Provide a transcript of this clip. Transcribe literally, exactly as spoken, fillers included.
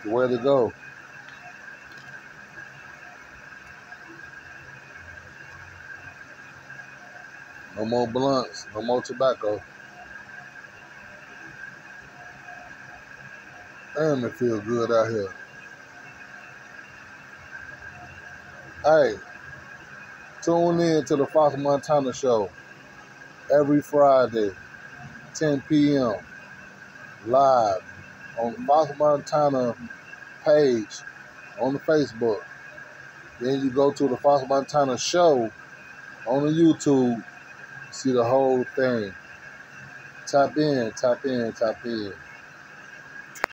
the way to go. No more blunts, no more tobacco. Damn, it feels good out here. Hey, tune in to the Fox Montana Show every Friday, ten p.m. live on the Fox Montana page on the Facebook. Then you go to the Fox Montana Show on the YouTube, see the whole thing. Tap in, tap in, tap in.